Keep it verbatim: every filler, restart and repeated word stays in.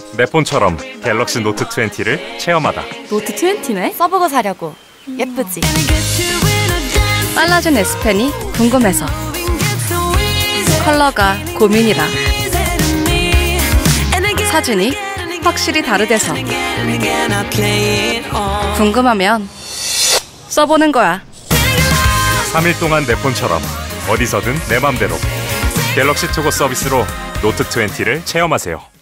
내 폰처럼 갤럭시 노트 이십를 체험하다. 노트 이십네? 써보고 사려고. 예쁘지? 빨라진 S펜이 궁금해서. 컬러가 고민이라. 사진이 확실히 다르대서. 궁금하면 써보는 거야. 삼 일 동안 내 폰처럼 어디서든 내 맘대로 갤럭시 투고 서비스로 노트 이십를 체험하세요.